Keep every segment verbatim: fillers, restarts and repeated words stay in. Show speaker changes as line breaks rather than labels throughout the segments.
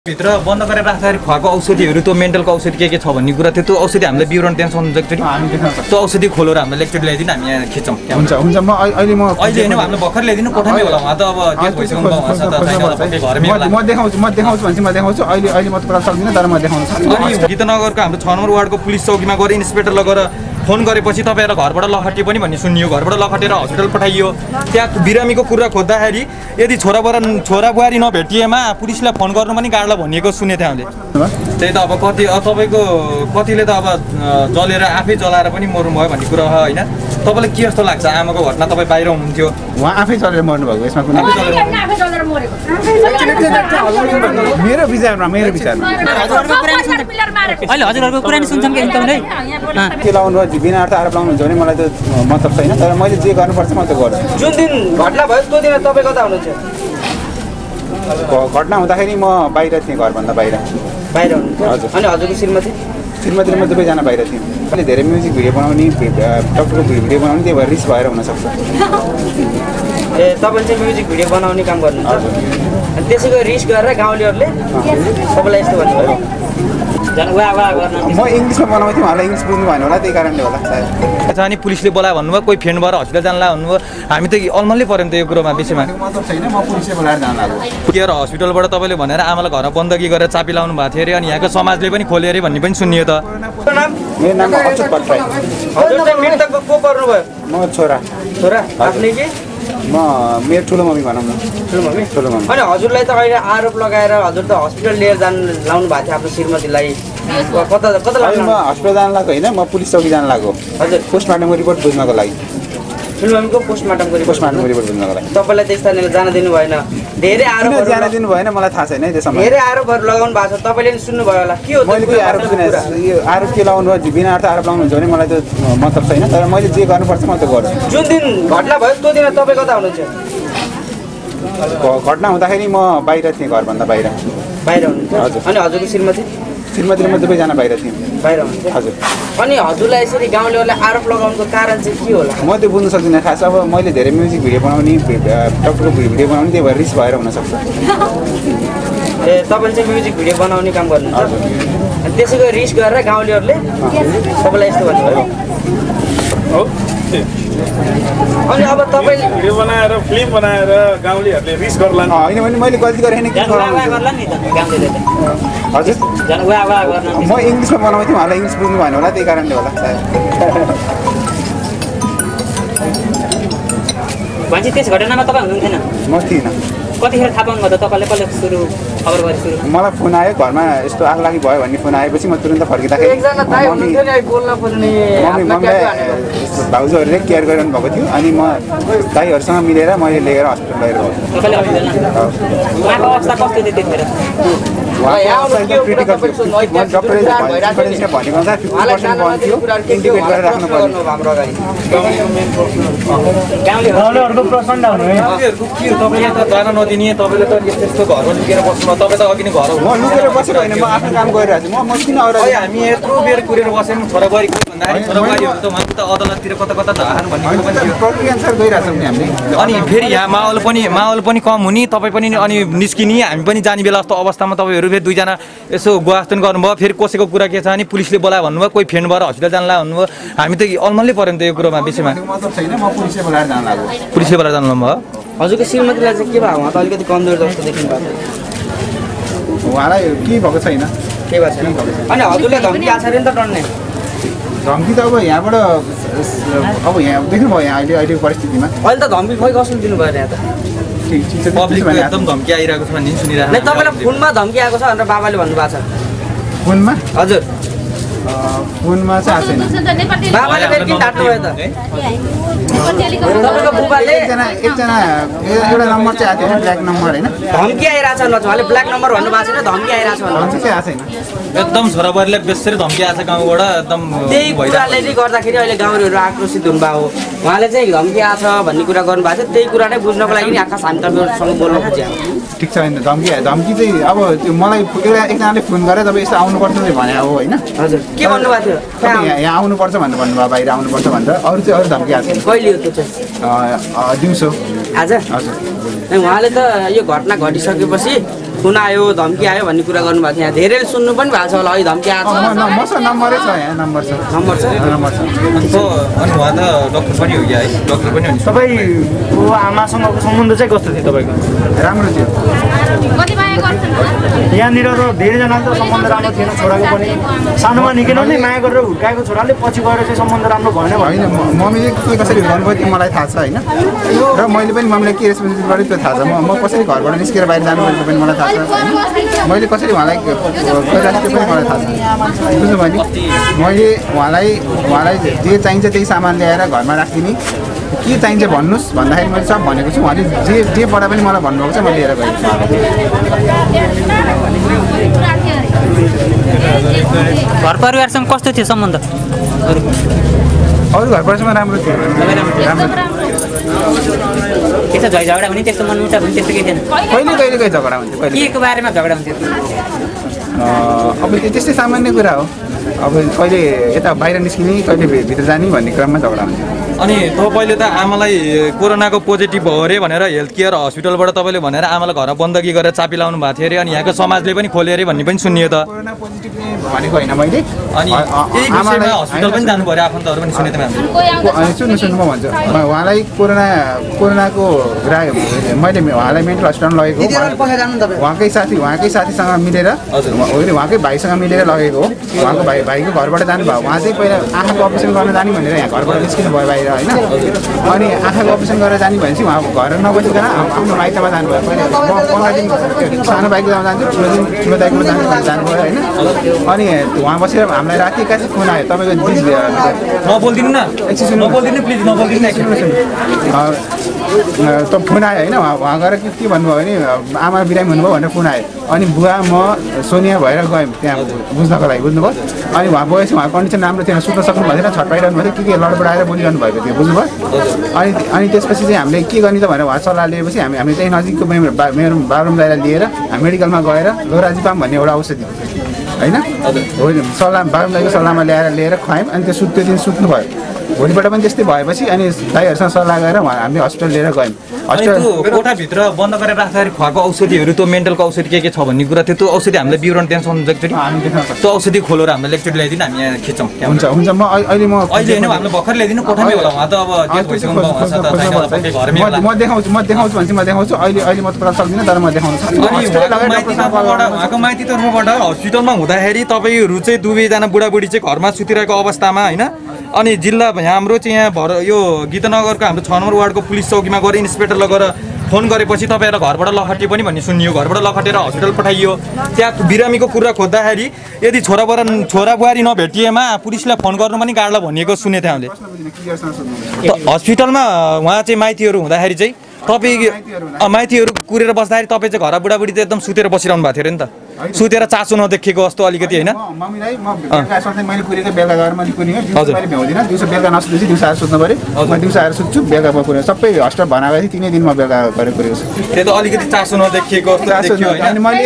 भित्र बन्द गरेर राख्दाखेरि खुवाको औषधिहरू त्यो मेन्टलको औषधि के के छ भन्ने कुरा थियो त्यो औषधि हामीले विवरण त्यहाँ सम्झाउँछ एकचोटि त्यो औषधि खोलेर हामीले एकचोटि ल्याइदिनु हामी यहाँ खिचौँ
हुन्छ हुन्छ म अहिले म
अहिले होइन हामीले भर्खर ल्याइदिनु कोठामै होला उहाँ त अब डेथ भइसक्नु भयो
म देखाउँछु म देखाउँछु भने चाहिँ म देखाउँछु अहिले अहिले म तपाईलाई सक्दिनँ तर म देखाउन सक्छु
अनि गीतनगरको हाम्रो छ नम्बर वार्डको पुलिस चौकीमा गएर इन्सपेक्टरलाई गएर फोन गरेपछि तपाईँलाई घरबाट लखटे पनि भन्ने सुनियो घरबाट लखटेर हस्पिटल पठाइयो त्यहाँ बिरामीको कुरा खोज्दाखेरि यदि छोराबुवा छोरा बुहारी नभेटिएमा पुलिसलाई फोन गर्नु पनि गाड्ला भनिएको सुने थिएँ हामीले त्यही त अब कति तपाईँको कतिले त अब जलेर आफै जलाएर पनि मर्नुभयो भन्ने कुरा हो होइन तपाईँलाई के जस्तो लाग्छ आमाको घटना तपाईँ बाहिर हुनुहुन्थ्यो
उहाँ आफै चलेर मर्नुभएको यसमा कुनै मेरो विचारमा मेरो विचारमा
अहिले हजुरहरूको कुरा नि सुन्छौँ कि तपाईँले
के लाउनु बिना अर्थ आरोप लाउनुहुन्छ भने मलाई त मतलब छैन तर मैले जे गर्नुपर्छ म त गर्छु
जुन दिन घटना भयो त्यो दिन तपाईँ कता हुनुहुन्छ
घटना हुँदाखेरि म बाहिर थिएँ घरभन्दा बाहिर
बाहिर हुनुहुन्छ अनि हजुरको श्रीमती
श्रीमती म दुवैजना बाहिर थियौँ अहिले धेरै म्युजिक भिडियो बनाउने डक्टरको भिडियो बनाउने त्यही भएर रिस्क भएर हुनसक्छ
ए तपाईँ चाहिँ म्युजिक भिडियो बनाउने काम गर्नुहुन्छ अनि त्यसैको रिस्क गरेर गाउँलेहरूले तपाईँलाई यस्तो भन्नुभयो
म इङ्ग्लिसमा बनाउँथेँ उहाँलाई इङ्ग्लिस बुझ्नु भएन होला त्यही कारणले होला सायद
अनि पुलिसले बोलायो भन्नुभयो कोही फेन्ड भएर हस्पिटल जान ला भन्नुभयो हामी त अलमल्लै पऱ्यो नि त यो कुरोमा बेसीमा
मतलब छैन म पुलिसले बोलाएर जान लाग्यो
केयर हस्पिटलबाट तपाईँले भनेर आमालाई घरमा बन्दगी गरेर चापी लाउनु भएको थियो अरे अनि यहाँको समाजले पनि खोल्यो अरे भन्ने पनि सुनियो त
मेरो नाम अच्युत भट्टराई
हजुर चाहिँ मृतकको को पर्नुभयो
म छोरा
छोरा आफ्नै कि
म मेरो ठुलो मम्मी भनौँ न
ठुलो मम्मी
ठुलो मम्मी
अनि हजुरलाई त अहिले आरोप लगाएर हजुर त हस्पिटल लिएर जान लाउनु भएको थियो आफ्नो श्रीमतीलाई कता कता लाग्नु
म हस्पिटल जान लागेको होइन म पुलिस चौकी जान लागेको
हजुर
पोस्टमार्टमको रिपोर्ट बुझ्नको लागि
ठुलो मम्मीको पोस्टमार्टमको रिपोर्ट
पोस्टमार्टमको रिपोर्ट बुझ्नको लागि
तपाईँलाई त्यस स्थानले जान दिनु भएन धेरै आरोपहरू
जान दिनु भएन मलाई थाहा छैन है त्यसमा
धेरै आरोपहरू लगाउनु भएको छ तपाईँले पनि सुन्नुभयो होला के हो
मैले कोही आरोप सुने यो आरोप के लाउनु बिना अर्थ आरोप लाउनुहुन्छ भने मलाई त मतलब छैन तर मैले जे गर्नुपर्छ म त गर्छु
जुन दिन घटना भयो त्यो दिन तपाईँ कता हुनुहुन्छ
घटना हुँदाखेरि म बाहिर थिएँ घरभन्दा बाहिर
बाहिर हुनुहुन्छ अनि हजुरको श्रीमती
श्रीमती म दुवैजना बाहिर थियौँ
बाहिर हुनुहुन्छ
हजुर
अनि हजुरलाई यसरी गाउँलेहरूले आरोप लगाउनुको कारण चाहिँ के होला
म त्यो बुझ्नु सक्दिनँ खास अब मैले धेरै म्युजिक भिडियो बनाउने डक्टरको भिडियो बनाउने त्यही भएर रिस्क भएर हुनसक्छ
ए तपाईँले चाहिँ म्युजिक भिडियो बनाउने काम गर्नुहुन्छ अनि त्यसैको रिस्क गरेर गाउँलेहरूले तपाईँलाई यस्तो भन्नुभयो अनि अब तपाईँले
भिडियो बनाएर फिल्म बनाएर गाउँलेहरूले रिस्क गर्ला
होइन भने मैले गल्ती गरेँ किन हजुर म इङ्ग्लिसमा बनाउँथेँ उहाँलाई इङ्ग्लिस बुझ्नु भएन होला त्यही कारणले होला सायद
भनेपछि त्यस घटनामा तपाईँ हुनुहुन्थेन
म थिइनँ
कतिखेर थाहा पाउनु भयो त तपाईँले कहिले सुरु खबर गरे सुरु
मलाई फोन आयो घरमा यस्तो आग लागि भयो भन्ने फोन आएपछि म तुरन्त फर्किँदाखेरि मम्मी मम्मीलाई भाउजूहरूले केयर गरिरहनु भएको थियो अनि म दाईहरूसँग मिलेर मैले लिएर हस्पिटल लगेर
उहाँको अवस्था कस्तो थियो त्यतिखेर
क्रिटिकल डक्टरले भनेको अनुसार फिफ्टी पर्सेन्ट भन्थ्यो इन्टिग्रेट गरेर राख्नु पर्ने
गाउँलेहरूको प्रचण्ड हुनु
तपाईँले त जान नदिने तपाईँले त यस्तो यस्तो घरमा लुकेर बस्नु तपाईँ त अघि नै घर
म लुकेर बसेको होइन म आफ्नो काम गरिरहेको छु म म किन अरू
हामी यत्रो बेर कुरेर बस्यौँ छोराबुहारी भन्दाखेरि छोराबुहारीहरू त उहाँको त अदालततिर कता कता झार्नु भन्ने पनि थियो
प्रक्रिया अनुसार गइरहेको छौँ नि हामीले
अनि फेरि यहाँ माहौल पनि माहौल पनि कम हुने तपाईँ पनि अनि निस्किने हामी पनि जाने बेला जस्तो अवस्थामा तपाईँहरू फेरि दुईजना यसो गुहास्तन गर्नुभयो फेरि कसैको कुरा के छ भने पुलिसले बोलायो भन्नुभयो कोही फेन्ड भएर हस्पिटल जान ला भन्नुभयो हामी त अलमल्लै पऱ्यो नि त यो कुरोमा बेसीमा
मतलब छैन म पुलिसले बोलाएर जान लाग्यो
पुलिसले बोलाएर जानु भयो
हजुरको श्रीमतीलाई चाहिँ के भयो उहाँ त अलिकति कमजोर जस्तो देखिनु भएको
उहाँलाई केही भएको छैन
के भएको छैन अनि हजुरले धम्की आएको छ अरे नि त डन्ने
धम्की त अब यहाँबाट अब यहाँ देख्नुभयो यहाँ अहिले अहिलेको परिस्थितिमा
अहिले त धम्की खोइ कसले दिनुभयो यहाँ त
पब्लिकमा एकदम धम्की आइरहेको छ भन्ने सुनिरहेको
नै तपाईँलाई फोनमा धम्की आएको छ भनेर बाबाले भन्नुभएको छ
फोनमा
हजुर
फोनमा चाहिँ आएको छैन
बाबाले फेरि किन ढाट्नु भयो त तपाईँको बुबाले
एकजना एकजना एउटा नम्बर चाहिँ आएको थियो ब्ल्याक नम्बर होइन
धम्की आइरहेको छ उहाँले ब्ल्याक नम्बर भन्नुभएको छैन धम्की आइरहेको छ
धम्की चाहिँ आएको छैन
एकदम छोराबुहारीलाई बेसरी धम्की आएको छ गाउँबाट एकदम
त्यही कुराले नै गर्दाखेरि अहिले गाउँलेहरू आक्रोशित हुनुभएको हो उहाँले चाहिँ धम्की आएको छ भन्ने कुरा गर्नुभएको छ त्यही कुरा नै बुझ्नको लागि नि आकाश हामी तपाईँहरूसँग बोल्न खोज्यो
ठिक छ होइन धम्की धम्की चाहिँ अब त्यो मलाई एउटा एकजनाले फोन गरेर तपाईँ यस्तो आउनुपर्छ भने हो होइन
हजुर के भन्नुभएको थियो
यहाँ यहाँ आउनुपर्छ भनेर भन्नुभयो बाहिर आउनुपर्छ भनेर अरू चाहिँ अरू धम्की आएको छैन
कहिले हो त्यो चाहिँ
दिउँसो
आज
हजुर
उहाँले त यो घटना घटिसकेपछि फोन आयो धम्की आयो भन्ने कुरा गर्नुभएको थियो यहाँ धेरैले सुन्नु पनि भएको छ होला है धम्की आएको छ
मसँग नम्बरै छ यहाँ नम्बर छ
नम्बर छ
नम्बर छ
अनि त अनि उहाँ त डक्टर पनि हो कि है डक्टर पनि हो नि
तपाईँको आमासँगको सम्बन्ध चाहिँ कस्तो थियो तपाईँको
राम्रो थियो
यहाँनिर त धेरैजनाले त सम्बन्ध राम्रो थिएन छोराको पनि सानोमा निकै नै माया गरेर हुर्काएको छोराले पछि गएर चाहिँ सम्बन्ध राम्रो भएन
होइन मम्मीले के कसरी गर्नुभयो त्यो मलाई थाहा छ होइन र मैले पनि मम्मीलाई के रेस्पोन्सिबिलिटी गरेँ त्यो थाहा छ म म कसरी घरबाट निस्केर बाहिर जानु पर्ने पनि मलाई थाहा छ होइन मैले कसरी उहाँलाई गरिरहेको त्यो पनि मलाई थाहा छ बुझ्नु भयो नि मैले उहाँलाई उहाँलाई जे चाहिन्छ त्यही सामान ल्याएर घरमा राखिदिने के चाहिन्छ भन्नुहोस् भन्दाखेरि मैले सब भनेको छु उहाँले जे जे पढा पनि मलाई भन्नुभएको छ मैले लिएर गएको छु
घर परिवारसँग कस्तो थियो सम्बन्ध
अरू घर परिवारसँग राम्रो थियो राम्रो
त्यस्तो झै झगडा हुने त्यस्तो मनमुटाव हुने त्यस्तो केही थिएन
कहिले कहिले कहिले झगडा हुन्थ्यो कहिले
के को बारेमा झगडा हुन्थ्यो
अब त्यो त्यस्तै सामान्य कुरा हो अब कहिले यता बाहिर निस्किने कहिले भित्र जाने भन्ने क्रममा झगडा हुन्थ्यो
अनि तपाईँले त आमालाई कोरोनाको पोजिटिभ भयो अरे भनेर हेल्थ केयर हस्पिटलबाट तपाईँले भनेर आमालाई घर बन्दगी गरेर चापी लाउनु भएको थियो अरे अनि यहाँको समाजले पनि खोल्यो अरे भन्ने पनि सुनियो त
कोरोना पोजिटिभ भनेको होइन मैले
अनि यही विषयमा हस्पिटल पनि जानु पर्यो आफन्तहरू पनि सुने त
सुन्नु सुन्नु म भन्छु उहाँलाई कोरोना कोरोनाको मैले उहाँलाई मेन्टल हस्पिटलमा लगेको उहाँकै साथी उहाँकै साथीसँग मिलेर होइन उहाँकै भाइसँग मिलेर लगेको हो उहाँको भाइ भाइको घरबाट जानुभयो उहाँ चाहिँ पहिला आँखाको अपरेसन गर्न जाने भनेर यहाँ घरबाट निस्किनु भयो बाहिर होइन अनि आँखाको अपरेसन गरेर जाने भनेपछि उहाँ घर नबसिकन आफ्नो माइतमा जानुभयो पहिला म पन्ध्र दिन सानो बाइकको जान्छु ठुलो दिन ठुलो बाइकमा जानु जानुभयो होइन अनि उहाँ बसेर हामीलाई राति एक्कासी फोन आयो तपाईँको दिदी
नबोलिदिनु न
एकछिन
नबोलिदिनु प्लिज नबोलिदिनु
त फोन आयो होइन उहाँ गएर के के भन्नुभयो भने आमा बिरामी हुनुभयो भनेर फोन आयो अनि बुवा म सोनिया भएर गयौँ त्यहाँ बुझ्नको लागि बुझ्नुभयो अनि उहाँ गएपछि उहाँको कन्डिसन राम्रो थिएन सुत्न सक्नु भएन छटपाइरहनु भएको थियो के के लडबडाएर बोलिरहनु भएको थियो बुझ्नुभयो अनि अनि त्यसपछि चाहिँ हामीले के गर्ने त भनेर उहाँ सल्लाह लिएपछि हामी हामी चाहिँ नजिकको मेरो मेरो बाबुराम दाइलाई लिएर हामी मेडिकलमा गएर लोराजिपाम भन्ने एउटा औषधि होइन होइन सल्लाह बाबुराम दाइको सल्लाहमा ल्याएर लिएर खुवायौँ अनि त्यो सुत त्यो दिन सुत्नु भयो भोलिपल्ट पनि त्यस्तै भएपछि अनि दाइहरूसँग सल्लाह गरेर हामीले हस्पिटल लिएर गयौँ
हस्पिटल कोठाभित्र बन्द गरेर राख्दाखेरि खुवाएको औषधिहरू त्यो मेन्टलको औषधि के के छ भन्ने कुरा थियो त्यो औषधि हामीले विवरण त्यहाँ सक्नुहुन्छ एकचोटि त्यो औषधि खोलेर हामीले एकचोटि ल्याइदिनु हामी यहाँ खिच्छौँ
हुन्छ हुन्छ म अहिले म
अहिले होइन हामीले भर्खर ल्याइदिनु कोठामै होला उहाँ त अब डेथ भइसक्नु भयो
म देखाउँछु म देखाउँछु भने चाहिँ म देखाउँछु अहिले अहिले म तपाईँलाई सक्दिनँ तर म देखाउन सक्छु
उहाँको माइती तर्फबाट हस्पिटलमा हुँदाखेरि तपाईँहरू चाहिँ दुवैजना बुढाबुढी चाहिँ घरमा सुतिरहेको अवस्थामा होइन अनि जिल्ला हाम्रो चाहिँ यहाँ भर यो गीतनगरको हाम्रो छ नम्बर वार्डको पुलिस चौकीमा गएर इन्सपेक्टर लगेर फोन गरेपछि तपाईँहरूलाई घरबाट लखटियो पनि भन्ने सुनियो घरबाट लखटेर हस्पिटल पठाइयो त्यहाँ बिरामीको कुरा खोज्दाखेरि यदि छोरा बुवा छोरा बुहारी नभेटिएमा पुलिसलाई फोन गर्नु पनि गाड्ला भनिएको सुने थिएँ हामीले हस्पिटलमा उहाँ चाहिँ माइतीहरू हुँदाखेरि चाहिँ तपाईँ माइतीहरू कुरेर बस्दाखेरि तपाईँ चाहिँ घर बुढाबुढी चाहिँ एकदम सुतेर बसिरहनु भएको थियो अरे नि त सुतेर चासो नदेखेको जस्तो अलिकति होइन
मम्मीलाई म मैले कुरेको बेलुका गएर मैले कुरेँ दिउँसो मैले भ्याउँदिनँ दिउँसो बेलुका नसुतेपछि दिउँसो आएर सुत्नु पऱ्यो म दिउँसो आएर सुत्छु बेलुका म कुरेँ सबै हस्पिटल बनाएको थिएँ तिनै दिन म बेलुका गरेर कुरेको छु
त्यो त अलिकति चासो नदेखिएको
अनि मैले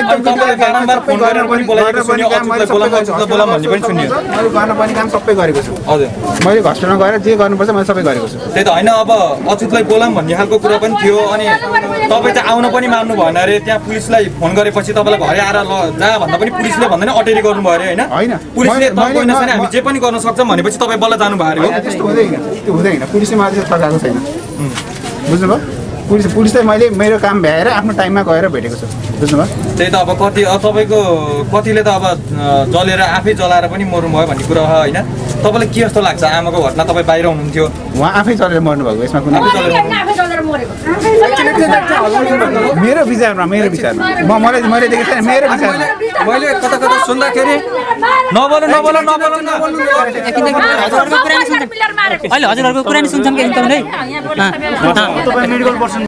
गर्नुपर्ने काम सबै गरेको छु
हजुर
मैले हस्पिटलमा गएर जे गर्नुपर्छ मैले सबै गरेको छु
त्यही त होइन अब अच्युतलाई बोलाम भन्ने खालको कुरा पनि थियो अनि तपाईँ चाहिँ आउन पनि मान्नु भएन अरे त्यहाँ पुलिसलाई फोन गरेपछि तपाईँलाई घरै आएर ल जहाँ भन्दा पनि पुलिसले भन्दैन अटेरी गर्नुभयो अरे होइन पुलिसले तपाईँ हामी जे पनि गर्न सक्छौँ भनेपछि तपाईँ बल्ल जानु भयो अरे
त्यस्तो हुँदैन त्यो हुँदैन पुलिसले मलाई चाहिँ ठगाएको छैन बुझ्नुभयो पुलिस पुलिसलाई मैले मेरो काम भ्याएर आफ्नो टाइममा गएर भेटेको छु बुझ्नुभयो
त्यही त अब कति तपाईँको कतिले त अब जलेर आफै जलाएर पनि मर्नुभयो भन्ने कुरा हो होइन तपाईँलाई के जस्तो लाग्छ आमाको घटना तपाईँ बाहिर हुनुहुन्थ्यो
उहाँ आफै चलेर मर्नुभएको यसमा कुनै मेरो विचारमा मेरो विचारमा म मलाई मैले देखेको छैन मेरो विचारमा
मैले कता कता सुन्दाखेरि नबोल्नु नबोल्नु नबोल्नु नबोल्नु
अहिले हजुरहरूको कुरा नि सुन्छौँ कि एकदम है